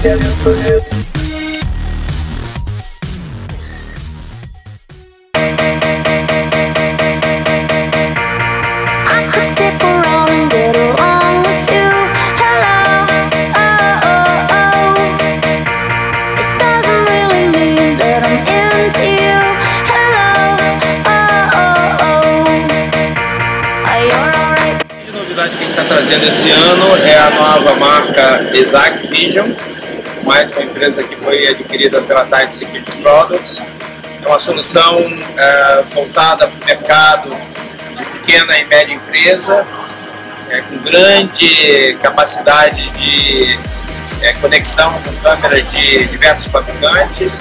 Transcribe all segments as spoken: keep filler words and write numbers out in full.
Trazendo esse ano é a nova marca Exact Vision, mais uma empresa que foi adquirida pela Type Security Products. É uma solução é, voltada para o mercado de pequena e média empresa, é, com grande capacidade de é, conexão com câmeras de diversos fabricantes.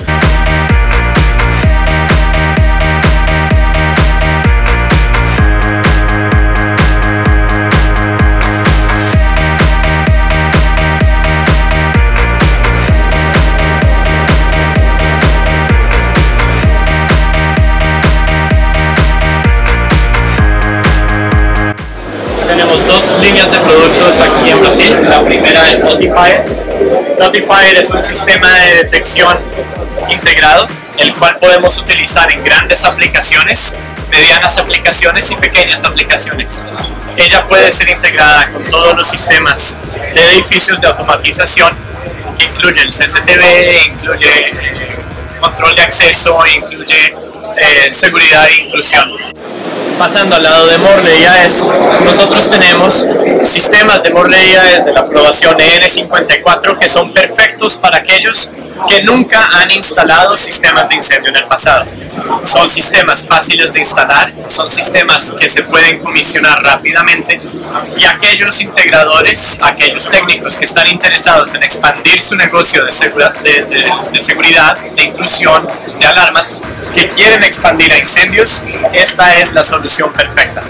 Tenemos dos líneas de productos aquí en Brasil. La primera es Notifier. Notifier es un sistema de detección integrado, el cual podemos utilizar en grandes aplicaciones, medianas aplicaciones y pequeñas aplicaciones. Ella puede ser integrada con todos los sistemas de edificios de automatización, que incluye el C C T V, incluye eh, control de acceso, incluye eh, seguridad e inclusión. Pasando al lado de Morley I A S, nosotros tenemos sistemas de Morley I A S de la aprobación E N cincuenta y cuatro que son perfectos para aquellos que nunca han instalado sistemas de incendio en el pasado. Son sistemas fáciles de instalar, son sistemas que se pueden comisionar rápidamente, y aquellos integradores, aquellos técnicos que están interesados en expandir su negocio de, segura, de, de, de seguridad, de intrusión, de alarmas, que quieren expandir a incendios, esta es la solución perfecta.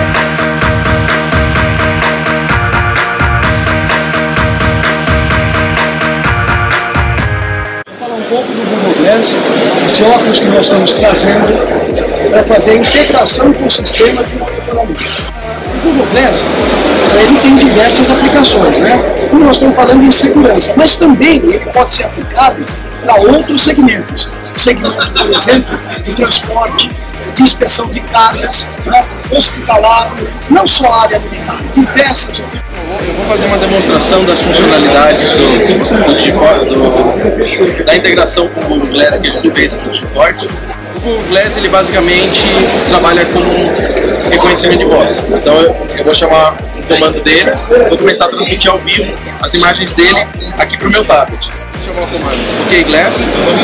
Vou falar um pouco do Google Glass, esse óculos que nós estamos trazendo para fazer a integração com o sistema de monitoramento. O Google Glass ele tem diversas aplicações, né? Como nós estamos falando em segurança, mas também ele pode ser aplicado para outros segmentos. Segmento, por exemplo, de transporte, de inspeção de cargas, né? Hospitalar, não só a área militar, diversas outras. Eu vou fazer uma demonstração das funcionalidades do, do G-Forte, do, da integração com o Google Glass que a gente fez com o G-Forte. O Google Glass ele basicamente trabalha com reconhecimento de voz. Então eu, eu vou chamar o comando dele, vou começar a transmitir ao vivo as imagens dele aqui para o meu tablet. Vou chamar o comando OK Glass,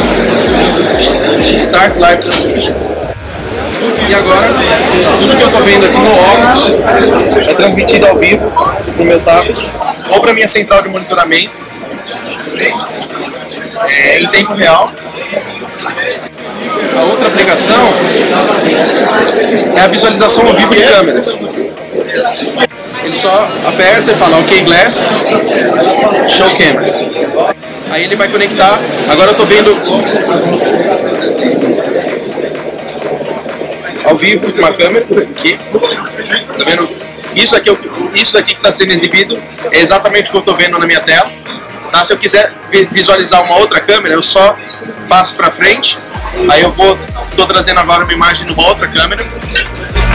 Start Live Transmission. E agora, tudo que eu estou vendo aqui no óculos é transmitido ao vivo no meu tablet ou para minha central de monitoramento é, em tempo real. A outra aplicação é a visualização ao vivo de câmeras. Ele só aperta e fala OK Glass, Show Cameras. Aí ele vai conectar. Agora eu estou vendo ao vivo com uma câmera aqui. Tá vendo? Isso aqui, isso daqui que está sendo exibido é exatamente o que eu estou vendo na minha tela. Tá? Se eu quiser visualizar uma outra câmera, eu só passo para frente. Aí eu vou, estou trazendo agora uma imagem de uma outra câmera.